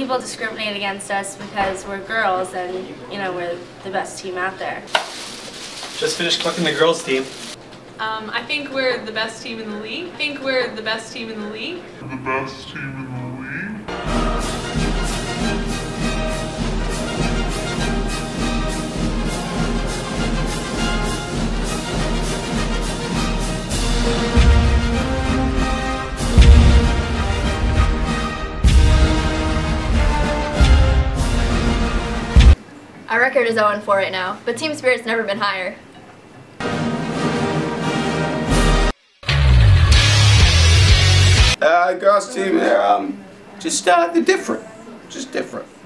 people discriminate against us because we're girls and, you know, we're the best team out there. Just finished collecting the girls' team. I think we're the best team in the league. I think we're the best team in the league. The best team in the league. Our record is 0-4 right now, but team spirit's never been higher. Girls team, they're different. Just different.